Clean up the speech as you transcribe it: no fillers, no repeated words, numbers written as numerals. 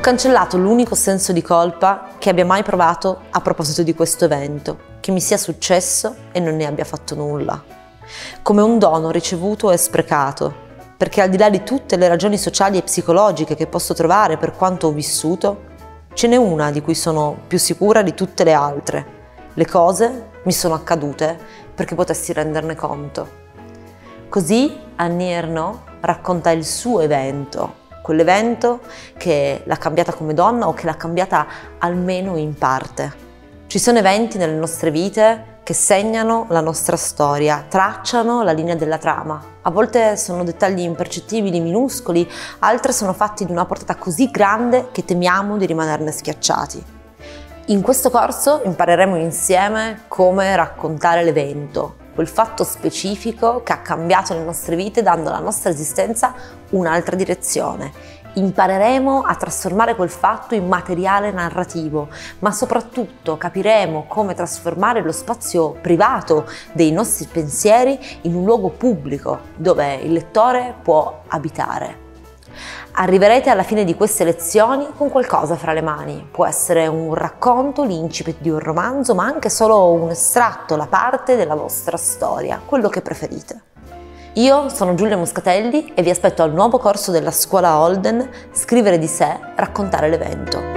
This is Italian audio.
cancellato l'unico senso di colpa che abbia mai provato a proposito di questo evento, che mi sia successo e non ne abbia fatto nulla. Come un dono ricevuto e sprecato, perché al di là di tutte le ragioni sociali e psicologiche che posso trovare per quanto ho vissuto, ce n'è una di cui sono più sicura di tutte le altre. Le cose mi sono accadute perché potessi renderne conto. Così Annie Ernaux racconta il suo evento, quell'evento che l'ha cambiata come donna o che l'ha cambiata almeno in parte. Ci sono eventi nelle nostre vite che segnano la nostra storia, tracciano la linea della trama. A volte sono dettagli impercettibili, minuscoli, altre sono fatti di una portata così grande che temiamo di rimanerne schiacciati. In questo corso impareremo insieme come raccontare l'evento, quel fatto specifico che ha cambiato le nostre vite dando alla nostra esistenza un'altra direzione. Impareremo a trasformare quel fatto in materiale narrativo, ma soprattutto capiremo come trasformare lo spazio privato dei nostri pensieri in un luogo pubblico dove il lettore può abitare. Arriverete alla fine di queste lezioni con qualcosa fra le mani. Può essere un racconto, l'incipit di un romanzo, ma anche solo un estratto, la parte della vostra storia, quello che preferite. Io sono Giulia Moscatelli e vi aspetto al nuovo corso della Scuola Holden, Scrivere di sé, raccontare l'evento.